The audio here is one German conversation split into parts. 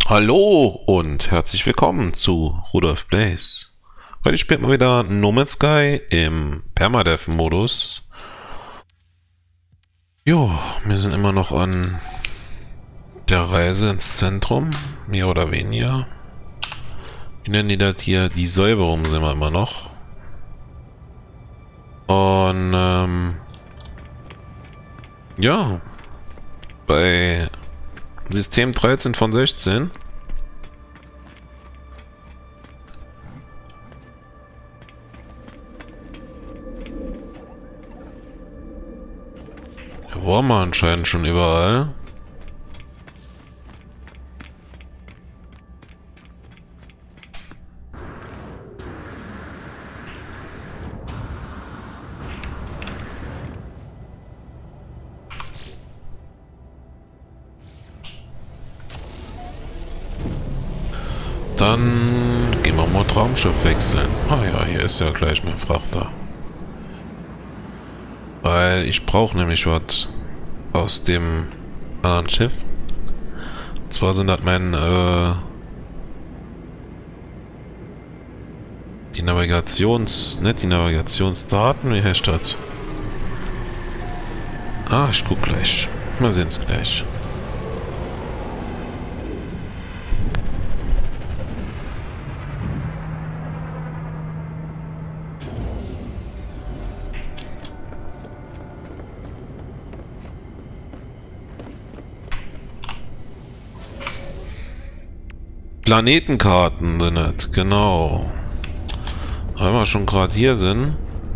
Hallo und herzlich willkommen zu Rudolf Plays. Heute spielt man wieder No Man's Sky im Permadeath-Modus. Jo, wir sind immer noch an der Reise ins Zentrum, mehr oder weniger. Wie nennen die das hier? Die Säuberung sind wir immer noch. Und ja, bei System 13 von 16. Hier waren wir anscheinend schon überall. Dann gehen wir mal Traumschiff wechseln. Ah ja, hier ist ja gleich mein Frachter. Weil ich brauche nämlich was aus dem anderen Schiff. Und zwar sind das die nicht die Navigationsdaten, wie heißt das? Ah, ich guck gleich. Wir sehen's gleich. Planetenkarten sind es, genau. Wenn wir schon gerade hier sind,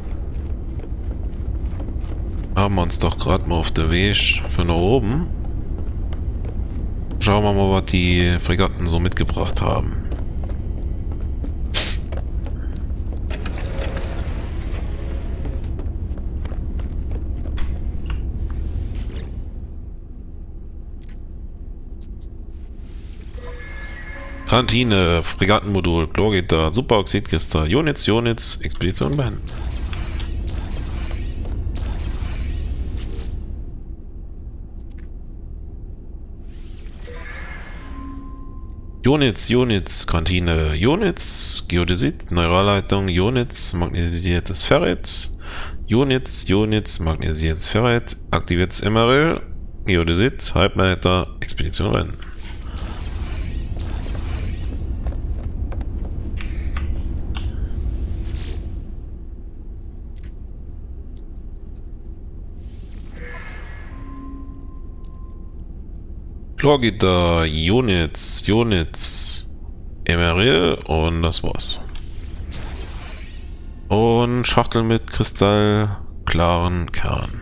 haben wir uns doch gerade mal auf der Weg für nach oben. Schauen wir mal, was die Fregatten so mitgebracht haben. Kantine, Fregattenmodul, Chlorgitter, Superoxidkiste, Units, Expedition Ben. Units, Kantine, Geodesit, Neuralleitung, magnetisiertes Ferrit, magnetisiertes Ferrit, aktiviertes Emerald, Geodesit, Halbleiter, Expedition Ben. Chlorgitter, Units, Emerald und das war's. Und Schachtel mit kristallklaren Kern.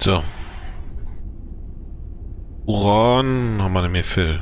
So. Uran haben wir nicht mehr viel.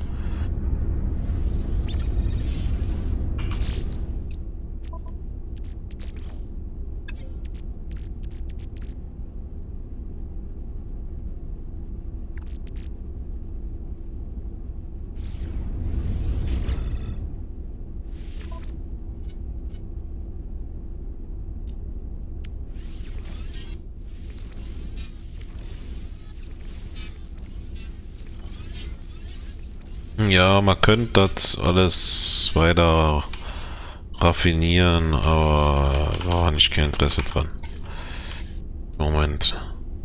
Ja, man könnte das alles weiter raffinieren, aber da habe ich kein Interesse dran. Moment.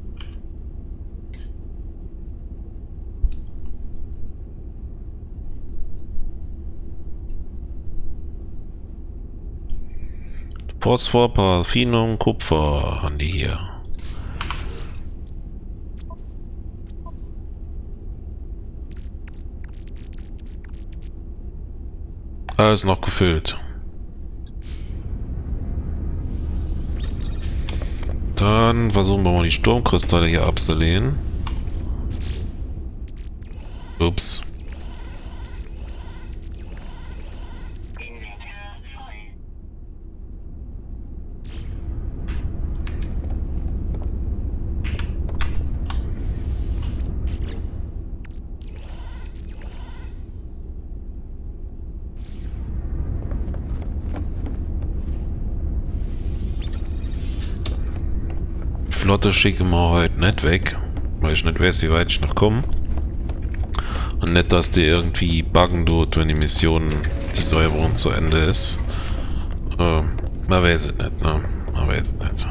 Phosphor, Paraffinum, Kupfer haben die hier. Alles noch gefüllt. Dann versuchen wir mal die Sturmkristalle hier abzulehnen. Ups. Flotte schicken wir heute nicht weg, weil ich nicht weiß, wie weit ich noch komme. Und nicht, dass die irgendwie buggen tut, wenn die Mission, die Säuberung zu Ende ist. Man weiß es nicht, ne? Man weiß es nicht.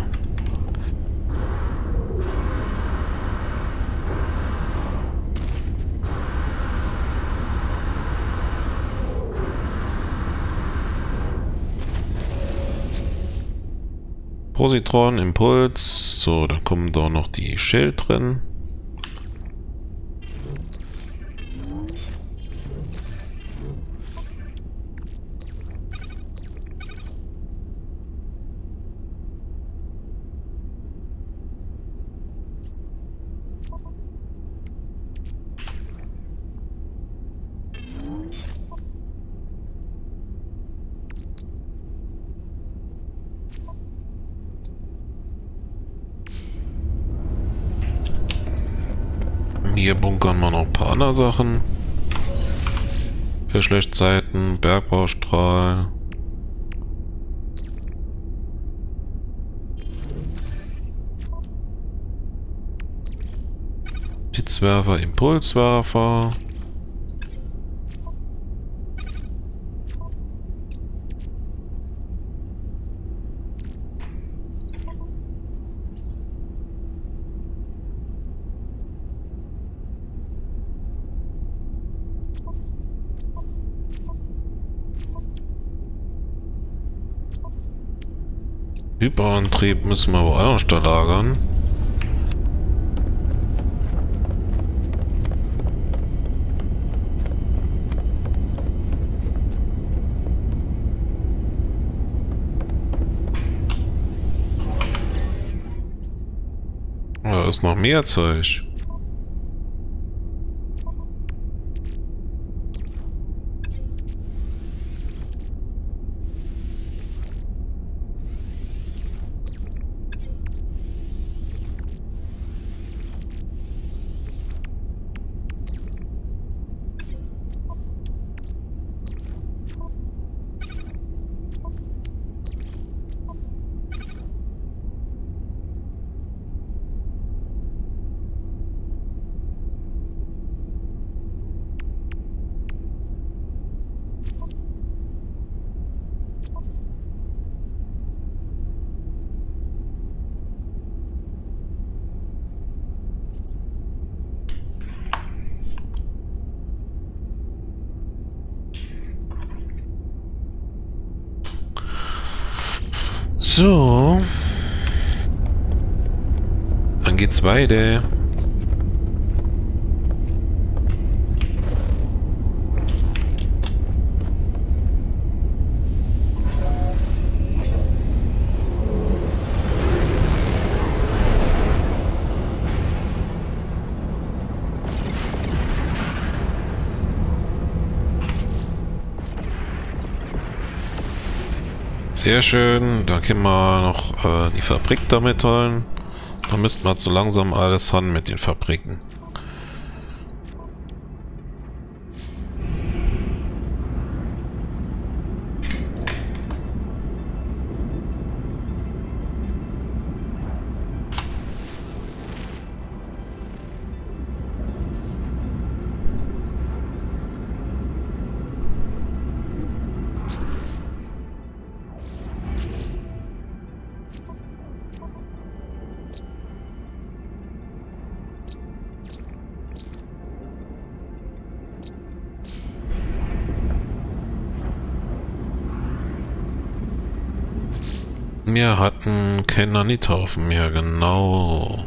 Positron, Impuls. So, dann kommen da noch die Schild drin. Hier bunkern wir noch ein paar andere Sachen. Für Schlechtzeiten, Bergbaustrahl. Blitzwerfer, Impulswerfer. Hyperantrieb müssen wir aber auch noch da lagern. Da ist noch mehr Zeug. So. Dann geht's weiter. Sehr schön. Dann können wir noch die Fabrik damit holen. Dann müssten wir so langsam alles haben mit den Fabriken. Wir hatten keinen Nanithaufen mehr, genau.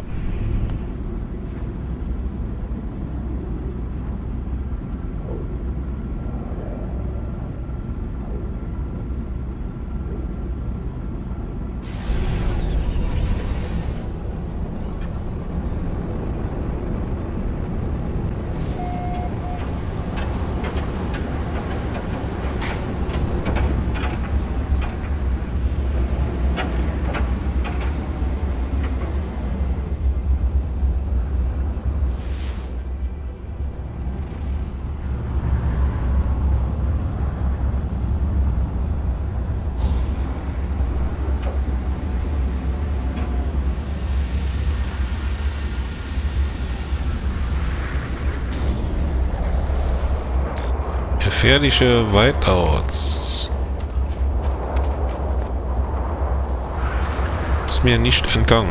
Gefährliche Whiteouts. Ist mir nicht entgangen.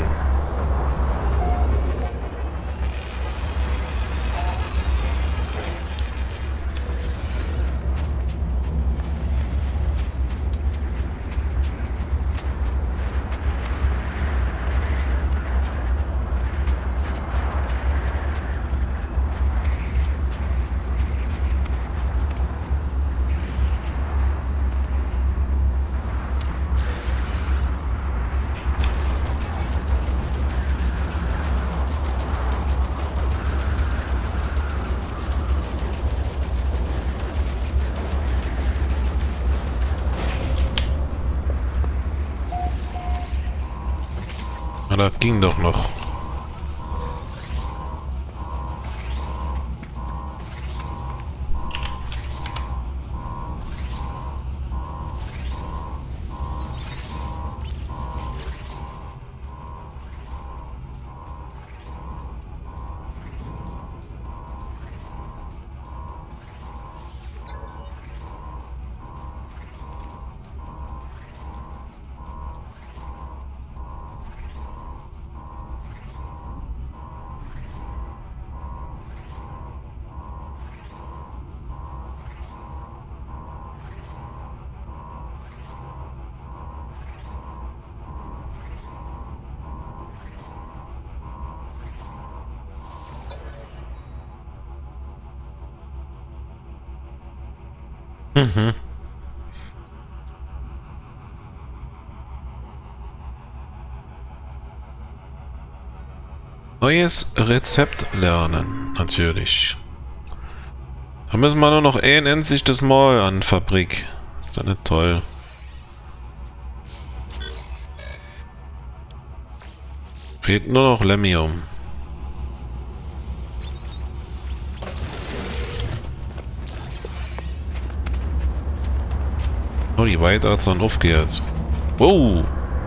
Das ging doch noch. Mhm. Neues Rezept lernen, natürlich. Da müssen wir nur noch ein einziges Mal an Fabrik. Ist doch nicht toll. Fehlt nur noch Lemium. Oh, die Whiteouts sind aufgehört. Wow!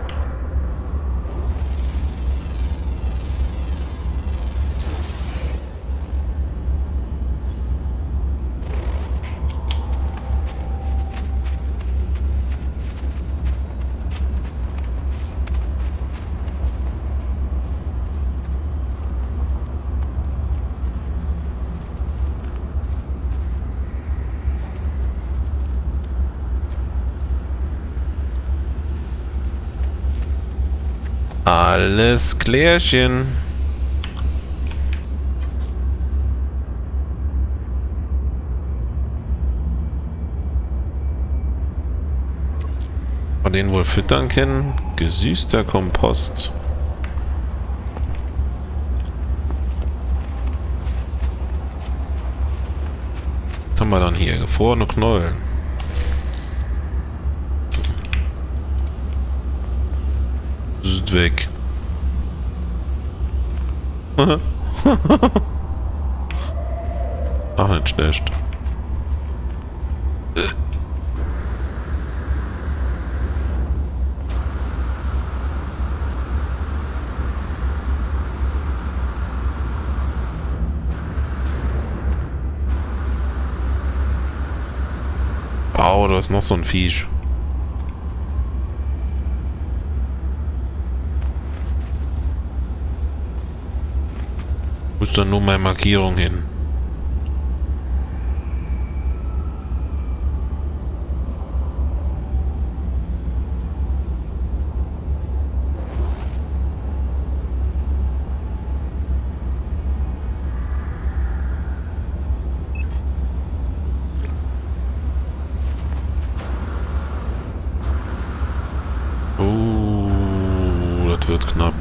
Alles klärchen. Man den wohl füttern können. Gesüßter Kompost. Was haben wir dann hier? Gefrorene Knollen. Hund weg. Ach, nicht schlecht. Au, da ist noch so ein Viech. Wo ist dann nur meine Markierung hin? Das wird knapp.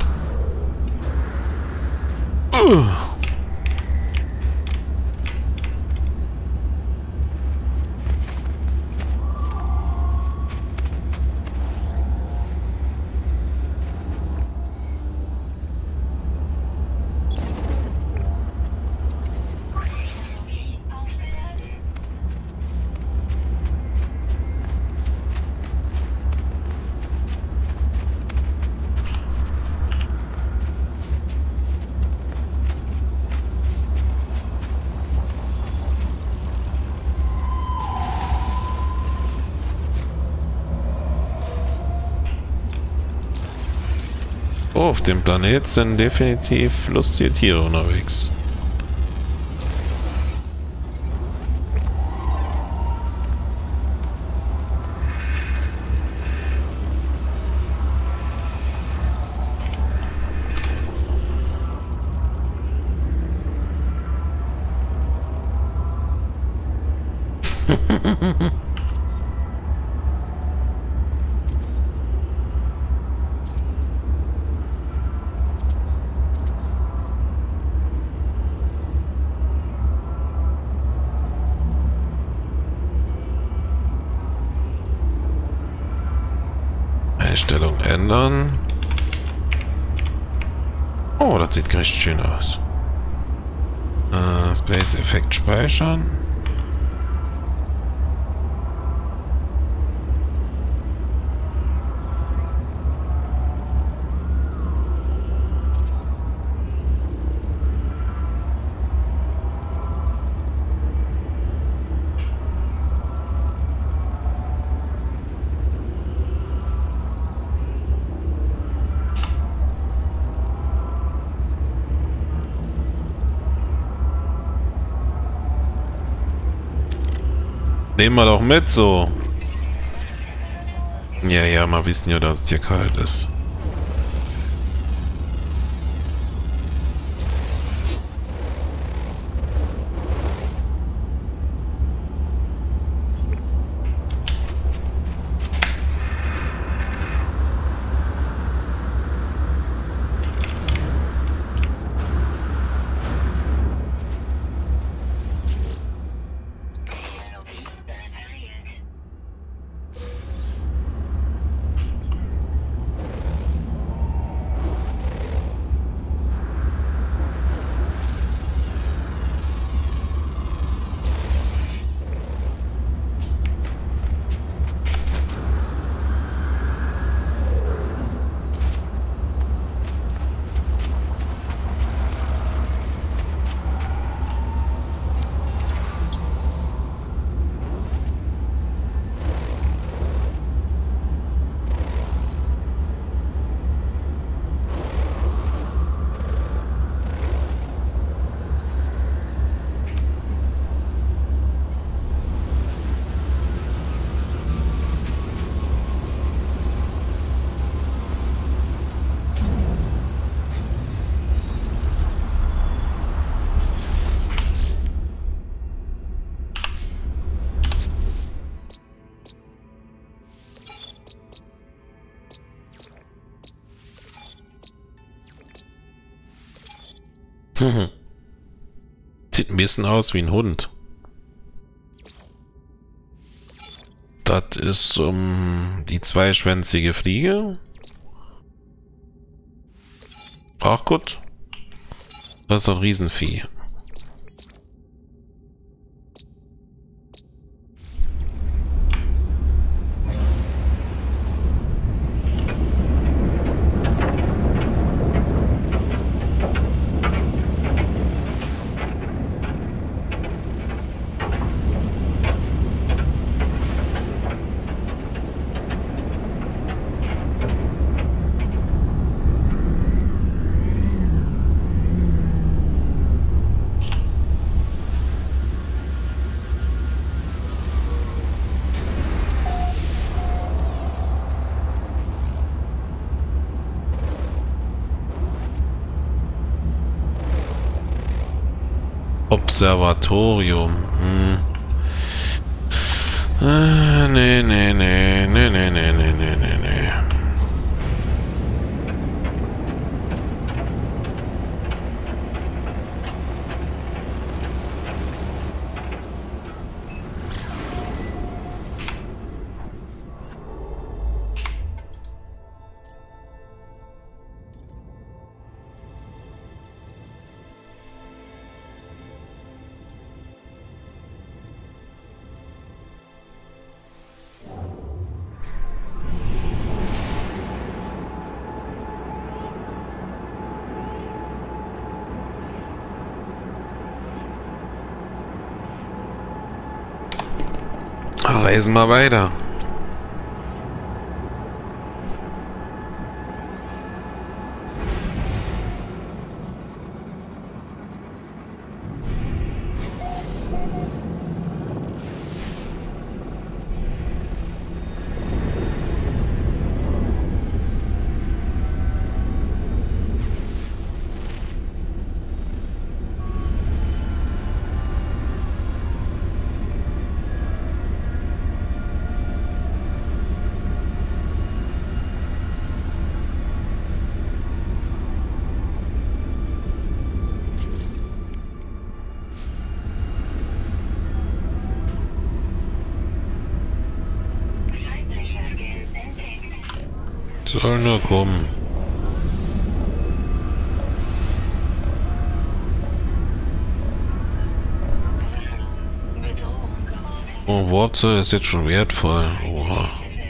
Oh, auf dem Planet sind definitiv lustige Tiere unterwegs. Einstellung ändern. Oh, das sieht recht schön aus. Space Effekt speichern. Nehmen wir doch mit, so. Ja, ja, mal wissen ja, dass es hier kalt ist. Sieht ein bisschen aus wie ein Hund. Das ist die zweischwänzige Fliege. Ach gut. Das ist ein Riesenvieh. Observatorium. Nee, nee, nee, nee, nee, nee, nee, nee, nee, nee. Reisen wir weiter. Soll nur kommen. Oh, Worte ist jetzt schon wertvoll. Oha.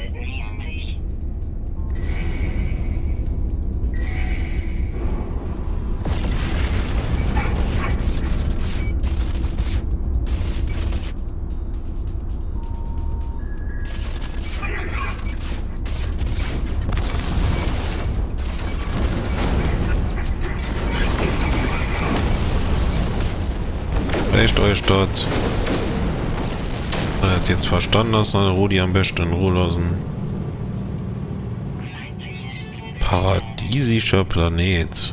Echt euch dort. Er hat jetzt verstanden, dass er Rudi am besten in Ruhe lassen. Paradiesischer Planet.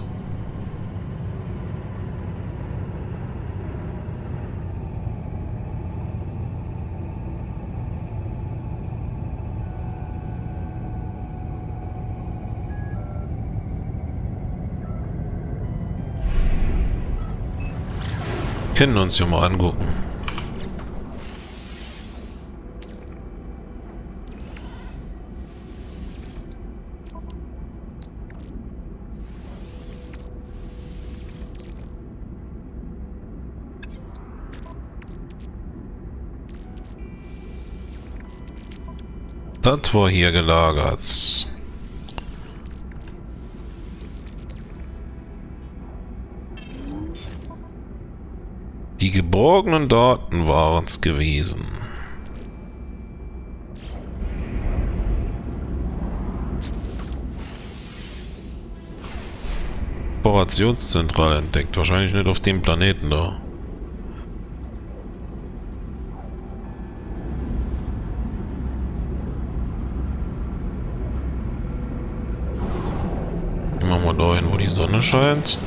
Können uns ja mal angucken. Das war hier gelagert. Die geborgenen Daten waren es gewesen. Operationszentrale entdeckt. Wahrscheinlich nicht auf dem Planeten da. Gehen wir mal dahin, wo die Sonne scheint.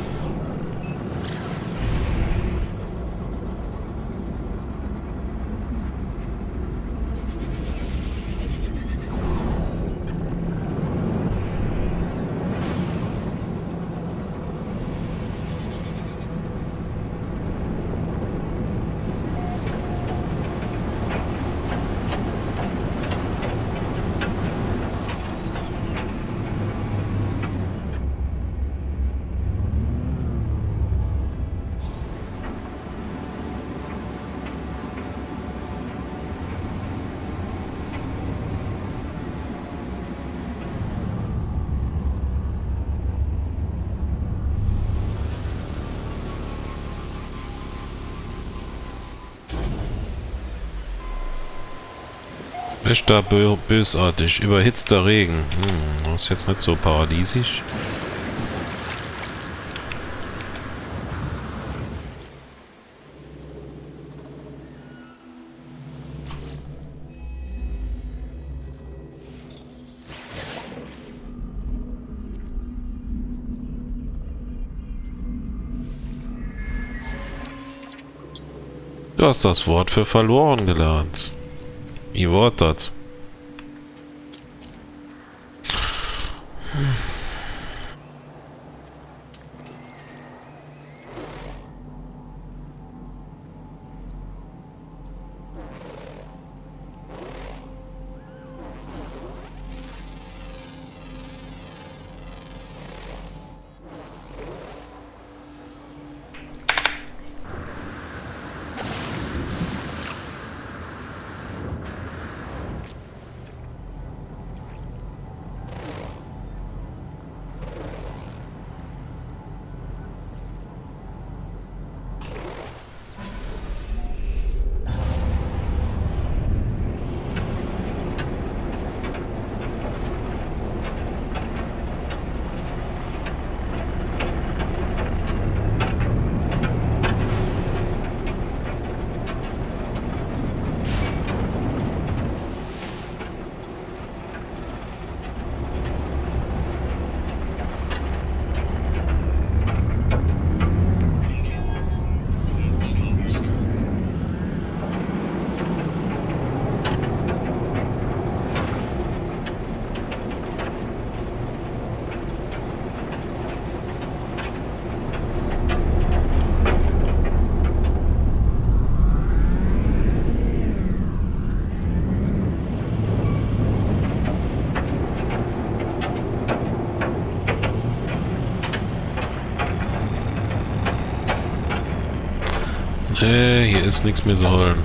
Echt da bösartig. Überhitzter Regen. Das ist jetzt nicht so paradiesisch. Du hast das Wort für verloren gelernt. Wie Wort das? Hier ist nichts mehr zu holen.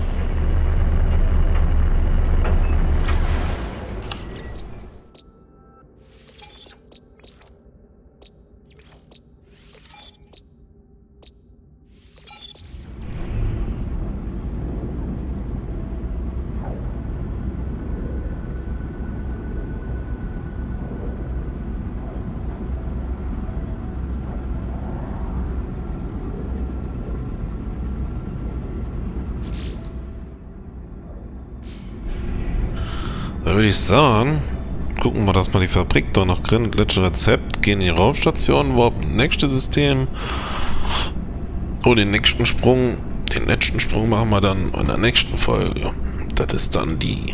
Da würde ich sagen, gucken wir, dass wir die Fabrik da noch drin, letzte Rezept, gehen in die Raumstation, warpen nächstes System und den letzten Sprung machen wir dann in der nächsten Folge. Das ist dann die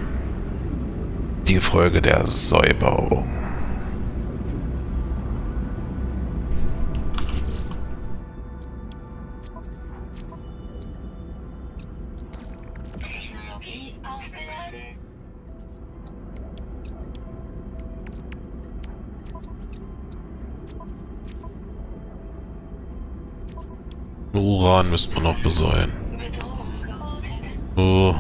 Folge der Säuberung. Technologie aufgeladen. Uran müsste man noch besäuen. Bedrohung geortet. Oh.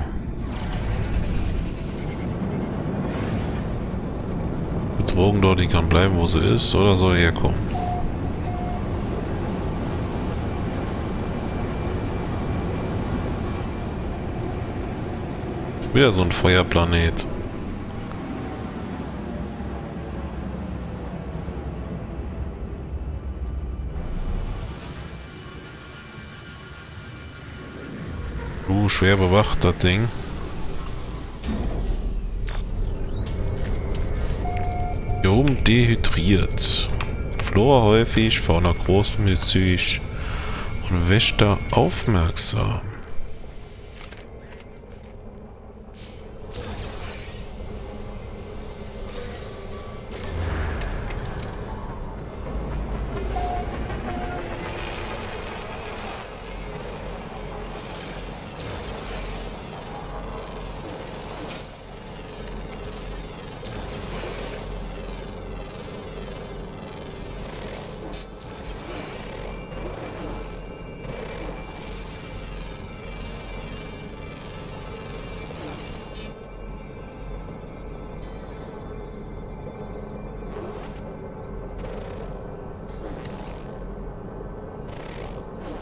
Bedrohung dort, die kann bleiben, wo sie ist, oder soll er herkommen? Wieder so ein Feuerplanet. Schwer bewacht, das Ding. Hier oben dehydriert. Flora häufig, Fauna großmütig und Wächter aufmerksam.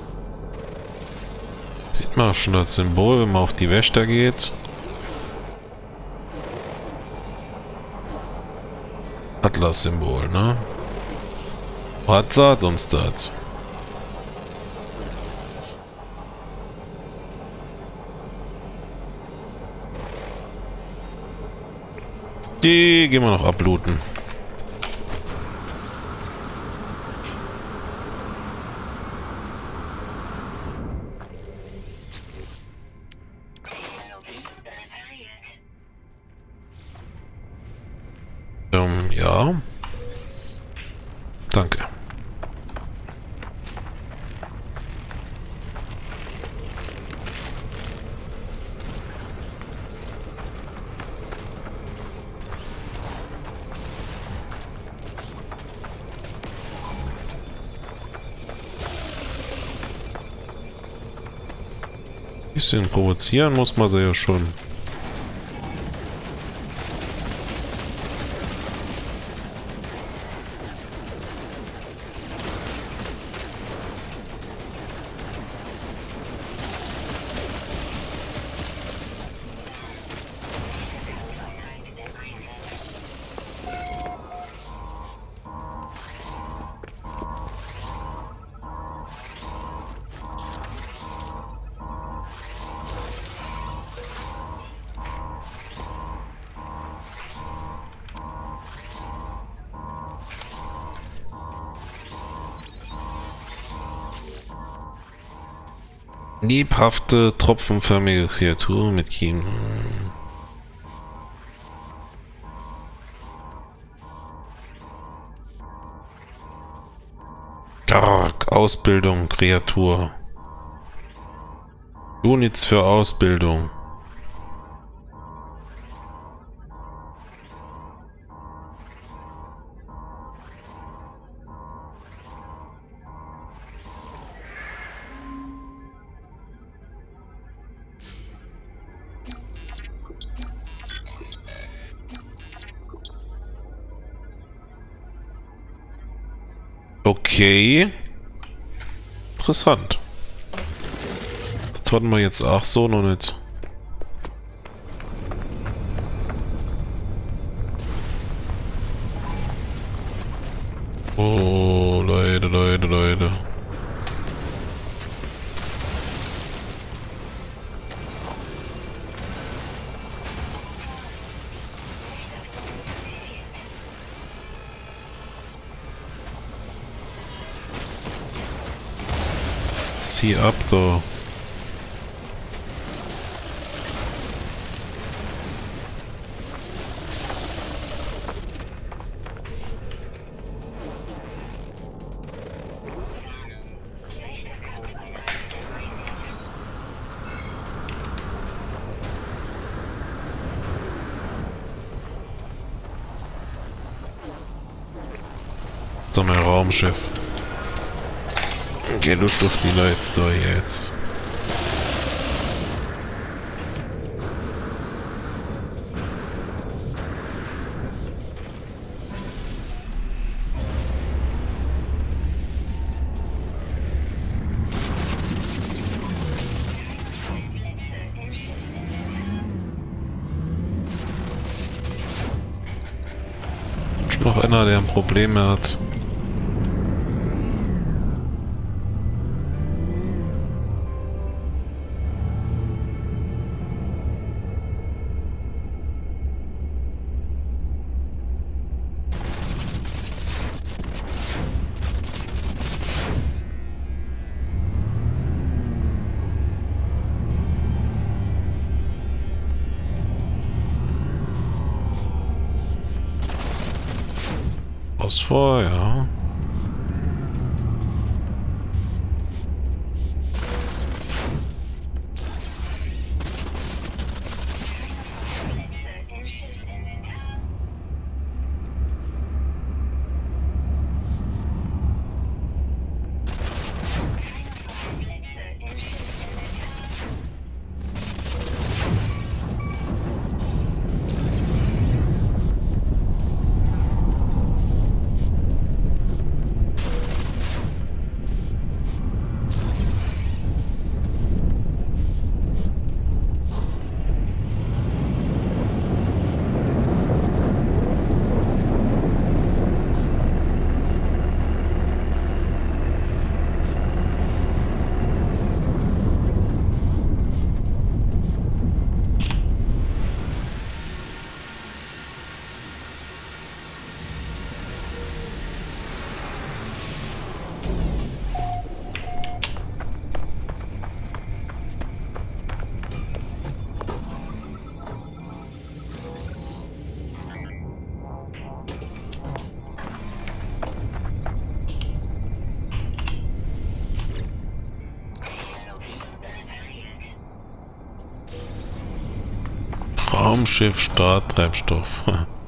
Sieht man auch schon das Symbol, wenn man auf die Wächter geht. Atlas-Symbol, ne? Was sagt uns das? Die gehen wir noch ablooten. Technologie repariert. Ja. Danke. Bisschen provozieren muss man sie ja schon. Lebhafte, tropfenförmige Kreatur mit Kiemen. Ausbildung, Kreatur. Units für Ausbildung. Okay. Interessant. Das hatten wir jetzt auch so noch nicht. Oh, Leute. Zieh ab, da. So, mein Raumschiff. Okay, Lust auf die Leute da jetzt. Ist noch einer, der ein Problem hat. Phosphor, ja. Raumschiff, Starttreibstoff.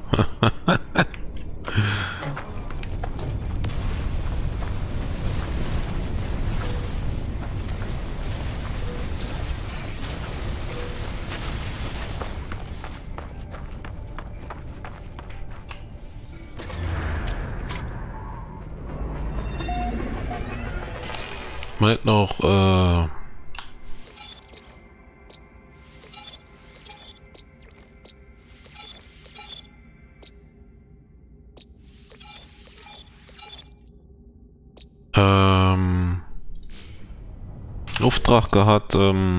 Man hätte noch Luftdrache hat,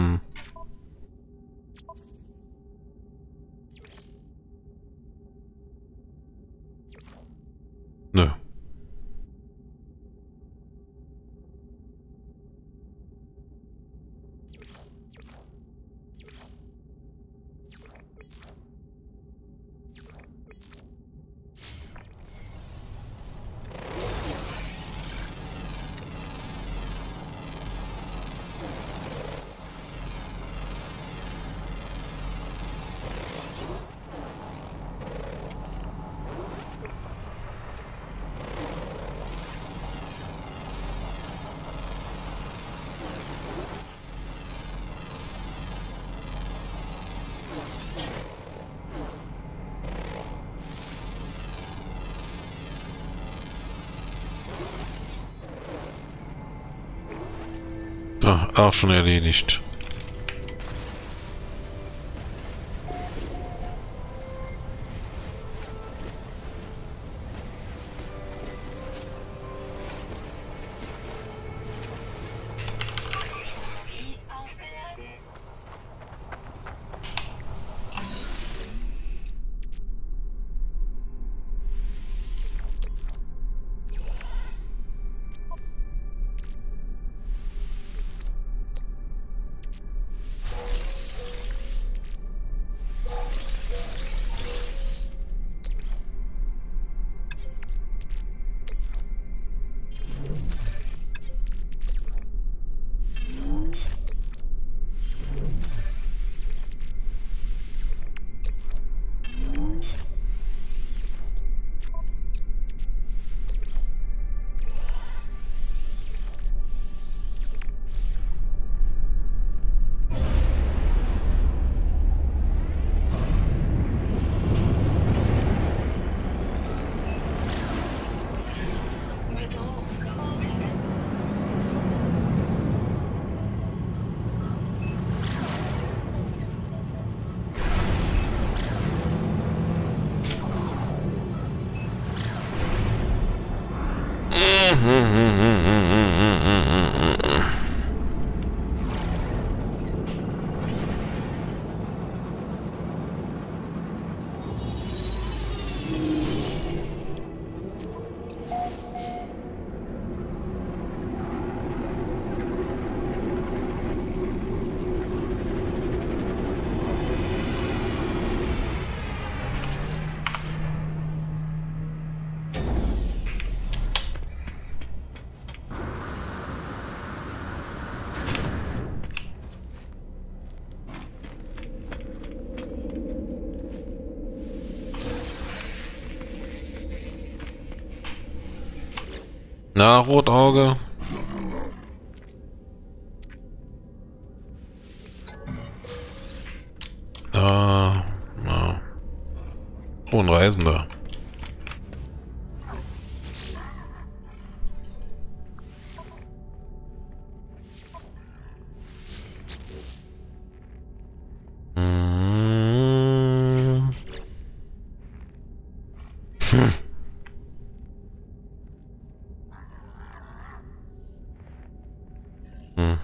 nö. Ah, auch schon erledigt. Wie aufgeladen. Bedrohung geortet. Na, Rotauge. Na. Oh, ein Reisender. Hm. Hm.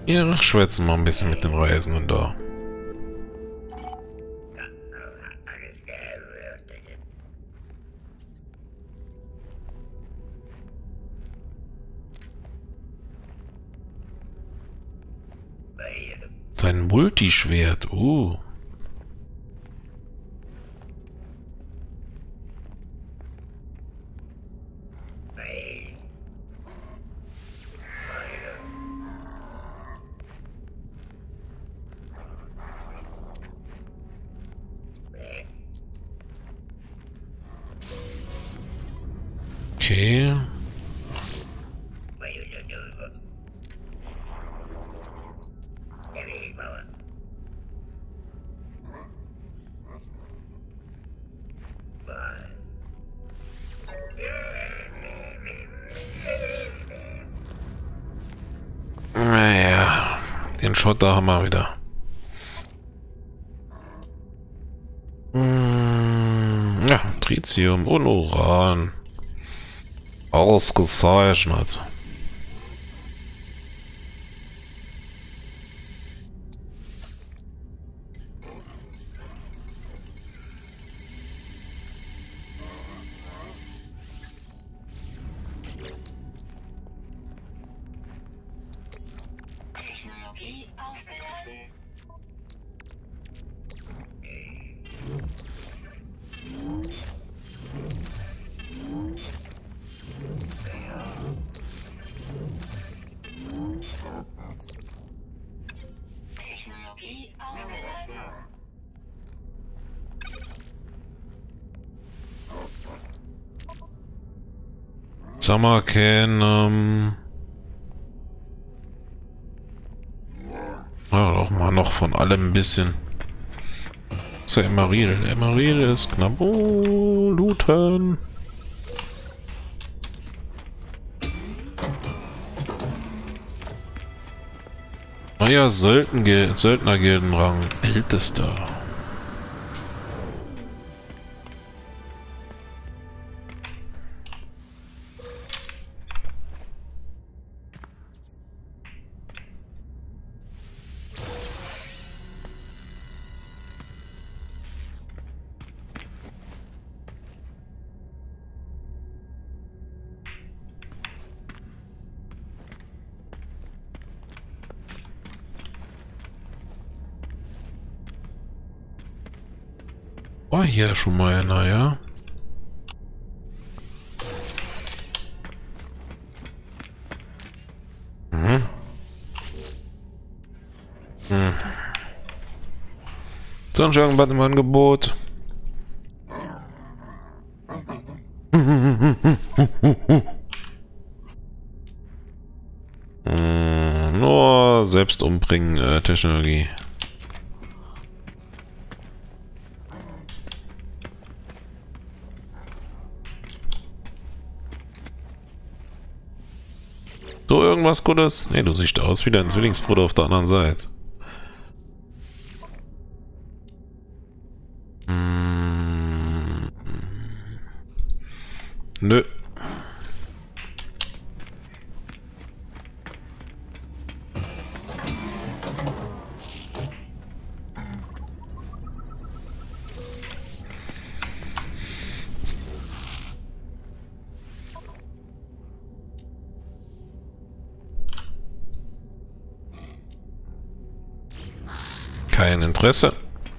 Ja, schwätzen wir ein bisschen mit den Reisenden da. Sein Multischwert, Okay. Naja, den Schotter haben wir wieder. Ja, Tritium und Uran. Ausgezeichnet. Technologie aufgeladen. Technologie aufgeladen. Sag mal, ja, doch mal noch von allem ein bisschen. So, Emeril. Emeril ist knapp. Oh, looten. Neuer Söldnergildenrang. Ältester. War hier schon mal einer, ja? Mhm. Hm. Sonst irgendwas im Angebot? Nur selbst umbringen, Technologie. So, irgendwas Gutes? Ne, du siehst aus wie dein Zwillingsbruder auf der anderen Seite. Nö. Kein Interesse.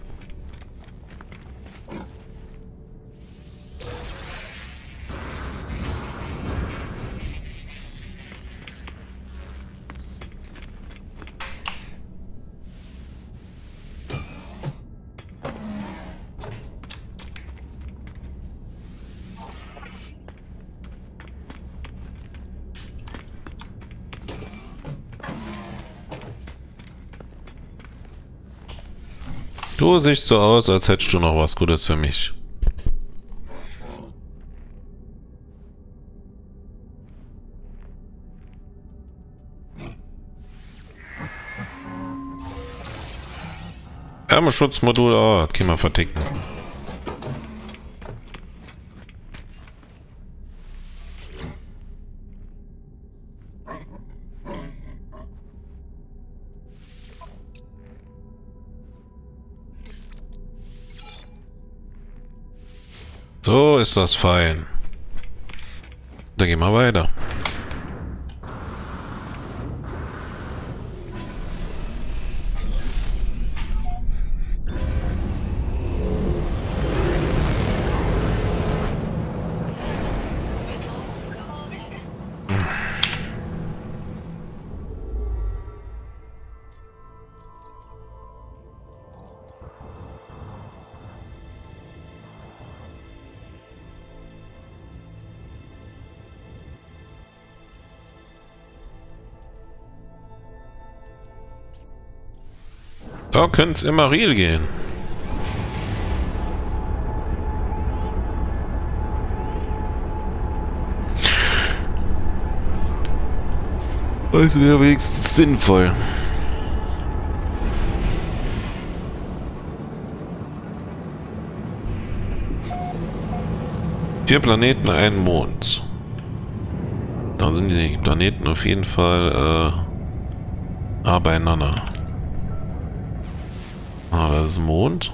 Du siehst so aus, als hättest du noch was Gutes für mich. Wärmeschutzmodul, das können wir verticken. So ist das fein. Da gehen wir weiter. Da könnte es immer real gehen. Also wäre wenigstens sinnvoll. Vier Planeten, ein Mond. Da sind die Planeten auf jeden Fall nah beieinander. Ah, das ist Mond.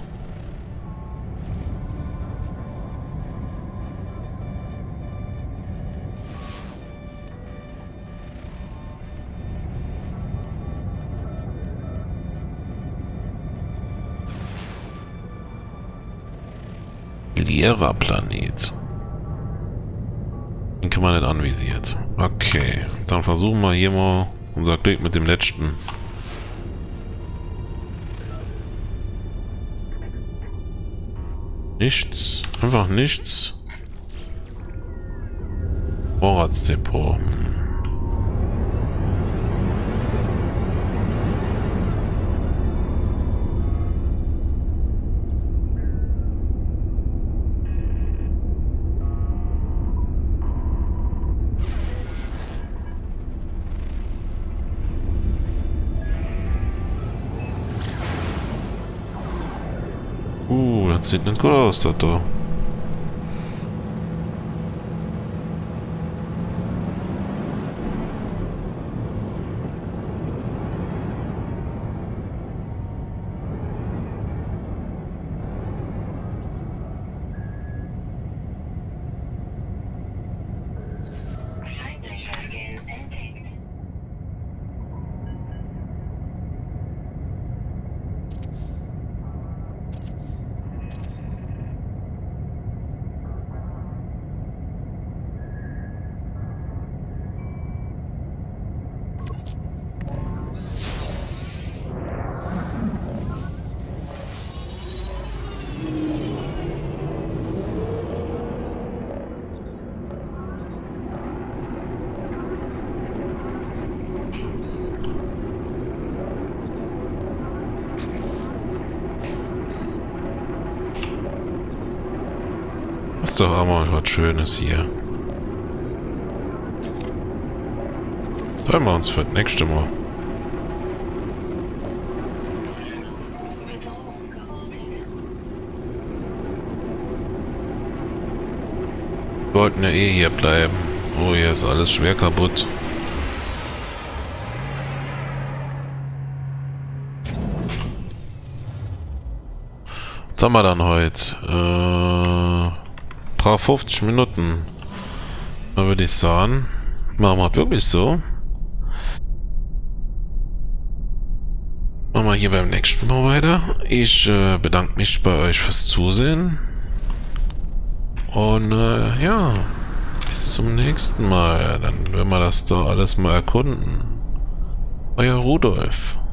Leerer Planet. Den kann man nicht anvisiert. Okay, dann versuchen wir hier mal unser Glück mit dem letzten. Nichts. Einfach nichts. Vorratsdepot. Das sieht nicht gut aus, das da. Feindlicher Skin entdeckt. Ist doch auch mal was Schönes hier. Sollen wir uns für das nächste Mal. Bedrohung geortet. Wir wollten ja eh hier bleiben. Oh, hier ist alles schwer kaputt. Was haben wir dann heute? Paar 50 Minuten. Da würde ich sagen, machen wir wirklich so. Machen wir hier beim nächsten Mal weiter. Ich bedanke mich bei euch fürs Zusehen. Und ja, bis zum nächsten Mal. Dann werden wir das da alles mal erkunden. Euer Rudolf.